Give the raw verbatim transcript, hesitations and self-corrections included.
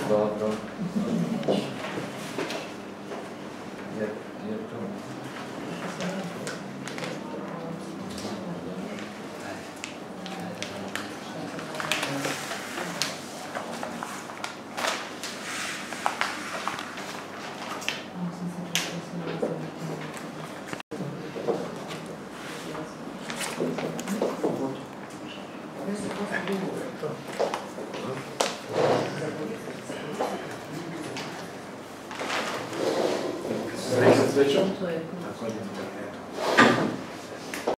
Dobro. Je, je to. Srećom? To je. Tako je.